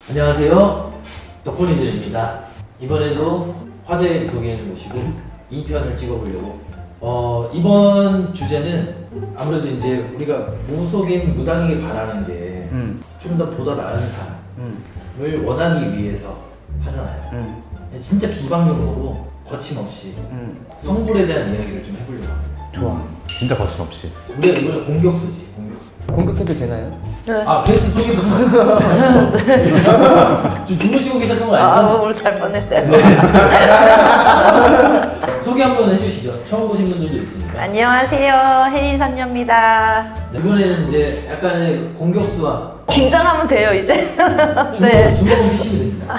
안녕하세요, 덕분이들입니다. 이번에도 화제의 구속인을 모시고 2편을 찍어보려고. 이번 주제는 아무래도 이제 우리가 무속인 무당에게 바라는 게 좀 더 보다 나은 삶을 원하기 위해서 하잖아요. 진짜 비방용으로 거침없이 성불에 대한 이야기를 좀 해보려고 합니다. 좋아. 진짜 거침없이. 우리가 이번에 공격수지, 공격수. 공격해도 되나요? 네. 아, 게스트 소개부터. 지금 주무시고 계셨던 거 아니죠? 오늘 잘 뻔했어요. 네. 소개 한번 해주시죠. 처음 보신 분들도 있으니까. 안녕하세요, 혜인선녀입니다. 이번에는 이제 약간의 공격수와 긴장하면 돼요, 이제. 네. 주먹은 피시면 됩니다.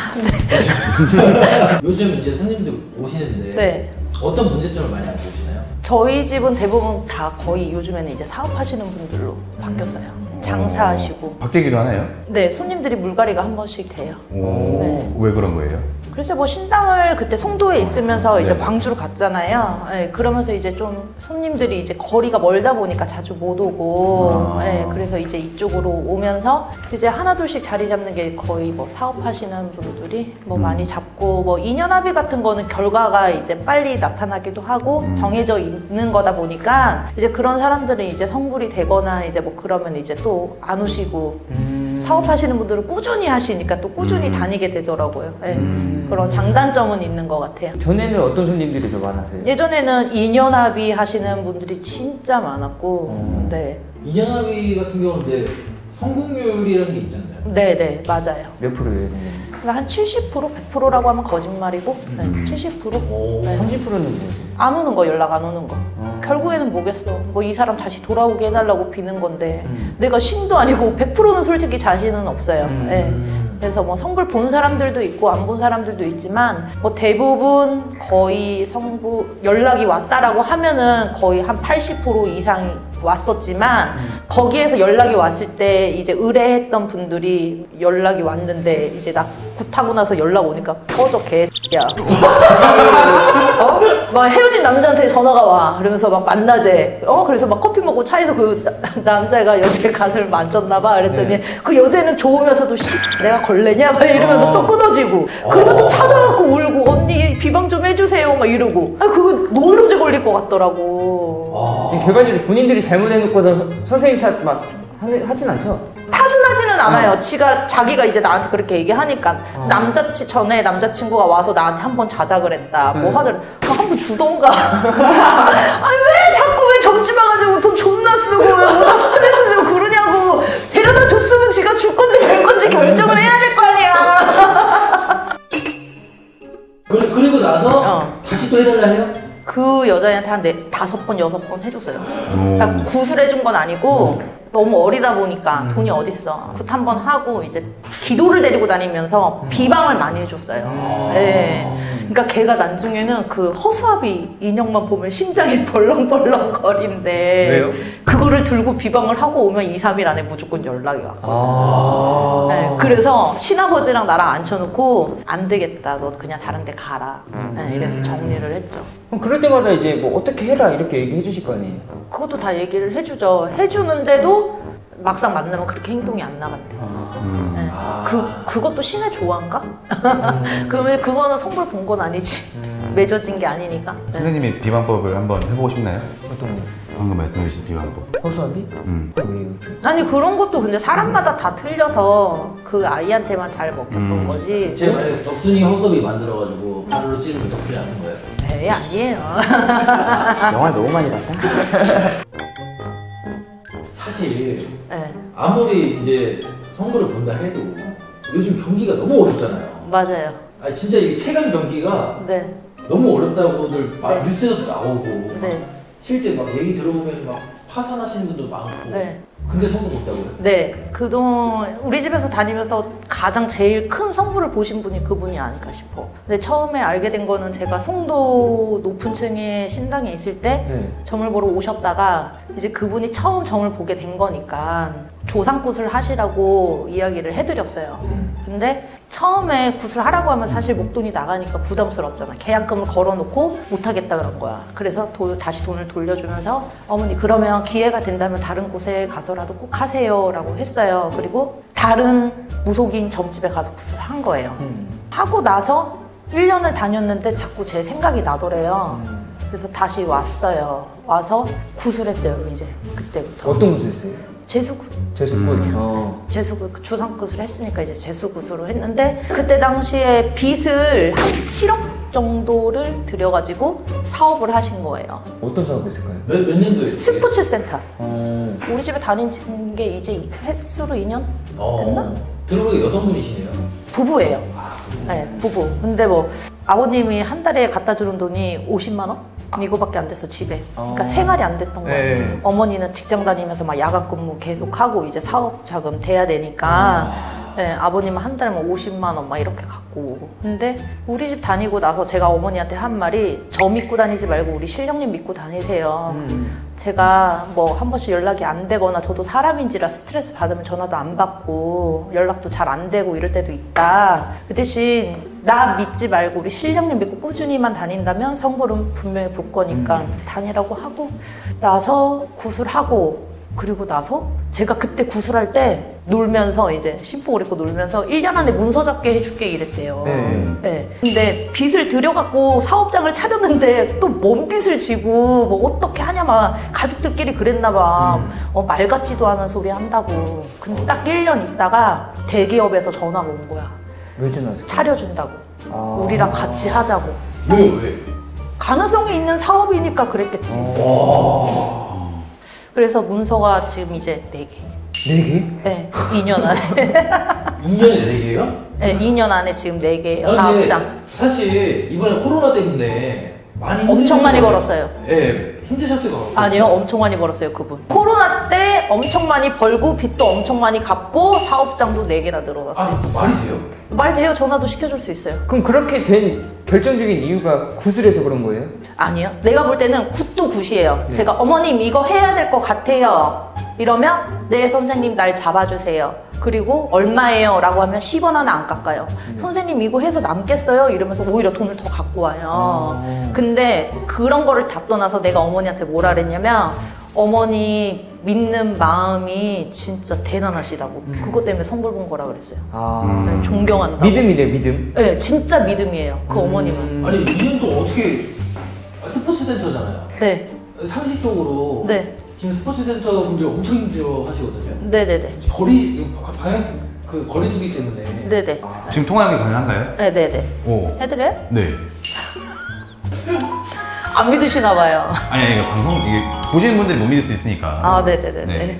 요즘 이제 손님들 오시는데 네. 어떤 문제점을 많이 알고 오시나요? 저희 집은 대부분 다 거의 요즘에는 이제 사업하시는 분들로 바뀌었어요. 장사하시고. 바뀌기도 하나요? 네, 손님들이 물갈이가 한 번씩 돼요. 네. 왜 그런 거예요? 그래서 뭐 신당을 그때 송도에 있으면서 이제 네. 광주로 갔잖아요. 네, 그러면서 이제 좀 손님들이 이제 거리가 멀다 보니까 자주 못 오고, 네, 그래서 이제 이쪽으로 오면서 이제 하나둘씩 자리 잡는 게 거의 뭐 사업하시는 분들이 뭐 많이 잡고, 뭐 인연합의 같은 거는 결과가 이제 빨리 나타나기도 하고 정해져 있는 거다 보니까 이제 그런 사람들은 이제 성불이 되거나 이제 뭐 그러면 이제 또 안 오시고. 사업하시는 분들은 꾸준히 하시니까 또 꾸준히 다니게 되더라고요. 네. 그런 장단점은 있는 것 같아요. 전에는 어떤 손님들이 더 많았어요? 예전에는 인연합의 하시는 분들이 진짜 많았고, 네. 인연합의 같은 경우는 이제 성공률이라는 게 있잖아요. 네네, 맞아요. 몇 프로예요? 그러니까 한 70%, 100%라고 하면 거짓말이고, 네, 70%? 오. 네. 30%는 뭐지? 안 오는 거, 연락 안 오는 거. 결국에는 뭐겠어. 뭐 이 사람 다시 돌아오게 해달라고 비는 건데, 내가 신도 아니고 100%는 솔직히 자신은 없어요. 네. 그래서 뭐 성불 본 사람들도 있고 안 본 사람들도 있지만 뭐 대부분 거의 성불 연락이 왔다라고 하면은 거의 한 80% 이상이 왔었지만 거기에서 연락이 왔을 때 이제 의뢰했던 분들이 연락이 왔는데 이제 나 굿하고 나서 연락 오니까 꺼져 개X야. 막 헤어진 남자한테 전화가 와. 그러면서 막 만나재. 그래서 막 커피 먹고 차에서 그 남자가 여자의 가슴을 만졌나 봐. 그랬더니 네. 그 여자는 좋으면서도 내가 걸레냐? 막 이러면서 또 끊어지고. 그러면 또 찾아갖고 울고 언니 비방 좀 해주세요. 막 이러고. 아니 그거 노이로제 걸릴 것 같더라고. 결과적으로 본인들이 잘못해놓고서 선생님 탓 막 하진 않죠? 탓은 하지는 않아요. 자기가 이제 나한테 그렇게 얘기하니까 전에 남자친구가 와서 나한테 한 번 자자 그랬다. 뭐 하자. 한 번 주던가. 아니 왜 자꾸 왜 점심 와가지고 돈 존나 쓰고 왜 뭐다 스트레스 주고 그러냐고. 데려다 줬으면 지가 줄 건지 말 건지 결정을 해야 될 거 아니야. 그리고 나서 다시 또 해달라 해요? 그 여자애한테 한 5번, 6번 해줬어요. 그러니까 구술해준 건 아니고 너무 어리다 보니까 돈이 어딨어. 굿 한 번 하고 이제 기도를 데리고 다니면서 비방을 많이 해줬어요. 네. 그러니까 걔가 나중에는 그 허수아비 인형만 보면 심장이 벌렁벌렁 거린대. 왜요? 그거를 들고 비방을 하고 오면 2, 3일 안에 무조건 연락이 왔거든. 네. 그래서 신아버지랑 나랑 앉혀놓고 안 되겠다. 너 그냥 다른 데 가라. 네. 이래서 정리를 했죠. 그럼 그럴 때마다 이제 뭐 어떻게 해라 이렇게 얘기해 주실 거 아니에요? 그것도 다 얘기를 해주죠. 해주는데도 막상 만나면 그렇게 행동이 안 나간대. 네. 그것도 신의 조화인가? 그러면 그거는 성불 본 건 아니지. 맺어진 게 아니니까. 네. 선생님이 비방법을 한번 해보고 싶나요? 어떤 거? 방금 말씀해 주신 비방법. 허수아비? 왜요? 아니 그런 것도 근데 사람마다 다 틀려서 그 아이한테만 잘 먹혔던 거지. 제가 만약에 덕순이 허수아비 만들어가지고 발로 찌르면 덕순이 안 쓴 거예요? 에이 아니에요. 영화 너무 많이 봤다? 사실 네. 아무리 이제 성불을 본다 해도 요즘 경기가 너무 어렵잖아요. 맞아요. 아니 진짜 이 최강 경기가 네. 너무 어렵다고들 막 네. 뉴스에도 나오고 네. 실제 막 얘기 들어보면 막 파산하시는 분도 많고. 네. 근데 성불 못다고요? 네. 그동안 우리 집에서 다니면서 가장 제일 큰 성불을 보신 분이 그분이 아닐까 싶어. 근데 처음에 알게 된 거는 제가 송도 높은 층에 신당에 있을 때 점을 보러 오셨다가 이제 그분이 처음 점을 보게 된 거니까 조상굿을 하시라고 이야기를 해드렸어요. 근데 처음에 굿을 하라고 하면 사실 목돈이 나가니까 부담스럽잖아. 계약금을 걸어놓고 못하겠다 그런 거야. 그래서 다시 돈을 돌려주면서 어머니 그러면 기회가 된다면 다른 곳에 가서라도 꼭 하세요 라고 했어요. 그리고 다 다른 무속인 점집에 가서 구슬을 한 거예요. 하고 나서 1년을 다녔는데 자꾸 제 생각이 나더래요. 그래서 다시 왔어요. 와서 구슬했어요. 이제 그때부터. 어떤 구슬 했어요? 재수구. 재수구. 재수구 주상굿을 했으니까 이제 재수굿으로 했는데 그때 당시에 빚을 한 7억 정도를 들여가지고 사업을 하신 거예요. 어떤 사업 했을까요? 몇 년도에? 스포츠 센터. 어. 우리 집에 다닌 게 이제 횟수로 2년 됐나? 들어보니까 여성분이시네요. 부부예요. 네, 부부. 근데 뭐 아버님이 한 달에 갖다 주는 돈이 50만 원? 이거밖에 안 돼서 집에. 그러니까 생활이 안 됐던 거예요. 네. 어머니는 직장 다니면서 막 야간 근무 계속 하고 이제 사업 자금 돼야 되니까 네, 아버님은 한 달에 뭐 50만 원 막 이렇게 갖고 오고. 근데 우리 집 다니고 나서 제가 어머니한테 한 말이 저 믿고 다니지 말고 우리 신령님 믿고 다니세요. 제가 뭐 한 번씩 연락이 안 되거나 저도 사람인지라 스트레스 받으면 전화도 안 받고 연락도 잘 안 되고 이럴 때도 있다. 그 대신 나 믿지 말고 우리 신령님 믿고 꾸준히만 다닌다면 성불은 분명히 볼 거니까 다니라고 하고 나서 구슬하고 그리고 나서 제가 그때 구슬할 때 놀면서 이제 신복을 입고 놀면서 1년 안에 문서 잡게 해줄게 이랬대요. 네. 근데 빚을 들여갖고 사업장을 차렸는데 또 뭔 빚을 지고 뭐 어떻게 하냐 막 가족들끼리 그랬나 봐. 말 같지도 않은 소리 한다고. 근데 딱 1년 있다가 대기업에서 전화가 온 거야. 왜 전화했어요? 차려준다고. 우리랑 같이 하자고. 왜? 가능성이 있는 사업이니까 그랬겠지. 그래서 문서가 지금 이제 4개. 4개? 네, 2년 안에. 2년에 4개요? 네, 2년 안에 지금 4개예요, 근데 사업장. 사실 이번에 코로나 때문에 많이 엄청 많이 힘드셨을 벌었어요. 네, 힘드셨을 것 같아요. 아니요, 엄청 많이 벌었어요, 그분. 코로나 때 엄청 많이 벌고 빚도 엄청 많이 갚고 사업장도 4개나 늘어났어요. 말이 돼요? 말 돼요, 전화도 시켜줄 수 있어요. 그럼 그렇게 된 결정적인 이유가 구슬해서 그런 거예요? 아니요, 내가 볼 때는 굿도 굿이에요. 제가 어머님 이거 해야 될 것 같아요. 이러면 네 선생님 날 잡아주세요. 그리고 얼마예요? 라고 하면 10원 하나 안 깎아요. 선생님 이거 해서 남겠어요? 이러면서 오히려 돈을 더 갖고 와요. 근데 그런 거를 다 떠나서 내가 어머니한테 뭐라 그랬냐면 어머니 믿는 마음이 진짜 대단하시다고. 그것 때문에 선물 본 거라 그랬어요. 네, 존경한다고. 믿음이래요, 믿음. 네, 진짜 믿음이에요. 그 어머님은. 아니 2년 동안 어떻게 스포츠 센터잖아요. 네, 상식적으로 네, 지금 스포츠 센터 분들 엄청 힘들어 하시거든요. 네네네. 방향 그 거리두기 때문에. 네네. 지금 통화하기 가능한가요? 네네네. 오. 해드려요? 네. 안 믿으시나 봐요. 아니, 이거 방송, 이게 보시는 분들이 못 믿을 수 있으니까. 아, 네네네. 네.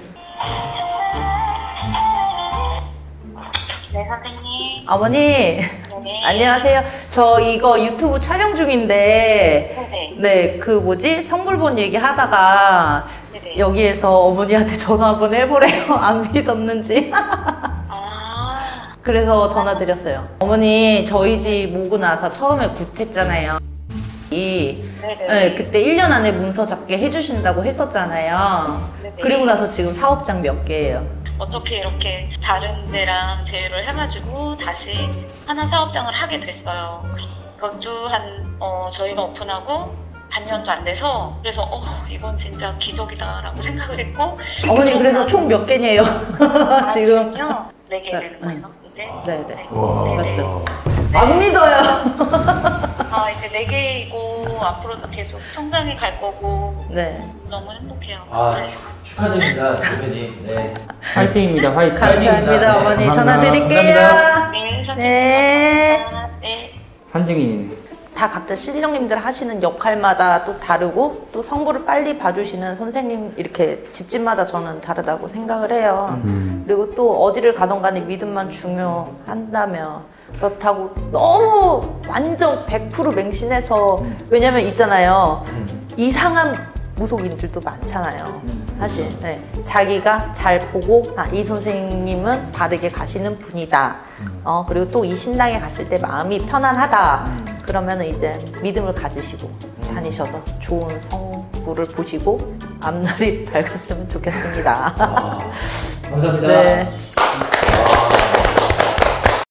네, 선생님. 어머니, 네. 안녕하세요. 저 이거 유튜브 촬영 중인데, 네네. 네, 그 뭐지? 성불본 얘기 하다가, 네네. 여기에서 어머니한테 전화 한번 해보래요. 안 믿었는지. 아, 그래서 전화 드렸어요. 어머니, 저희 집 오고 나서 처음에 굿했잖아요. 네네. 네, 그때 1년 안에 문서 잡게 해주신다고 했었잖아요. 네네. 그리고 나서 지금 사업장 몇 개예요? 어떻게 이렇게 다른 데랑 제휴를 해가지고 다시 하나 사업장을 하게 됐어요. 그것도 저희가 오픈하고 반년도 안 돼서 그래서 이건 진짜 기적이다라고 생각을 했고 어머니, 그래서 총 몇 개냐요? 지금. 지금요? 4개 되는 거죠, 이제? 네네. 네네. 맞죠? 안 믿어요. 이제 4개이고 앞으로도 계속 성장해 갈 거고 네. 너무 행복해요. 네. 축하드립니다, 대표님. 네. 화이팅입니다, 화이팅. 감사합니다, 어머니. 감사합니다. 전화 드릴게요. 네, 선생님. 네. 감사합니다. 네. 산증인이네. 다 각자 신령님들 하시는 역할마다 또 다르고 또 성부를 빨리 봐주시는 선생님 이렇게 집집마다 저는 다르다고 생각을 해요. 그리고 또 어디를 가던 간에 믿음만 중요한다며 그렇다고 너무 완전 100% 맹신해서 왜냐면 있잖아요. 이상한 무속인들도 많잖아요. 사실 네. 자기가 잘 보고 이 선생님은 바르게 가시는 분이다. 그리고 또 이 신당에 갔을 때 마음이 편안하다. 그러면 이제 믿음을 가지시고 다니셔서 좋은 성부를 보시고 앞날이 밝았으면 좋겠습니다. 감사합니다. 네.